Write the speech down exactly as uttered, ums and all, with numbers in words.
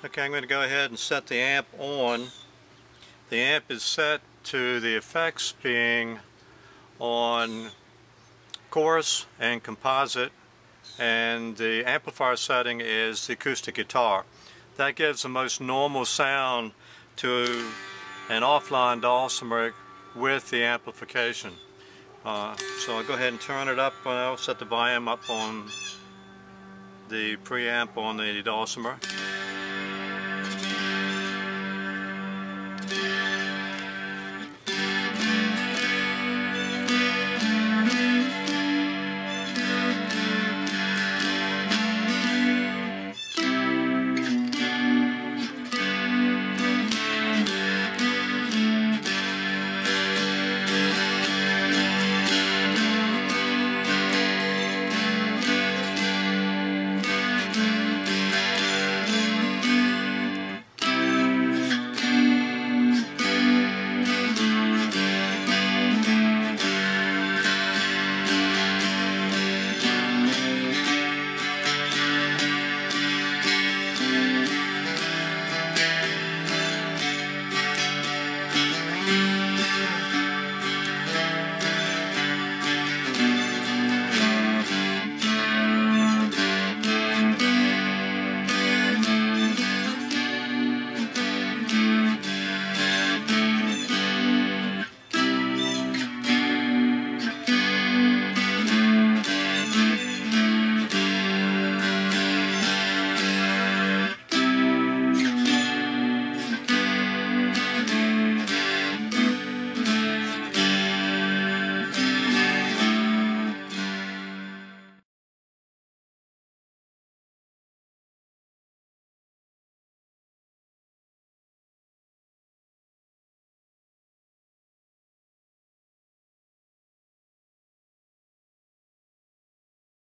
Okay, I'm going to go ahead and set the amp on. The amp is set to the effects being on chorus and composite, and the amplifier setting is the acoustic guitar. That gives the most normal sound to an offline dulcimer with the amplification. Uh, so I'll go ahead and turn it up. I'll set the volume up on the preamp on the dulcimer.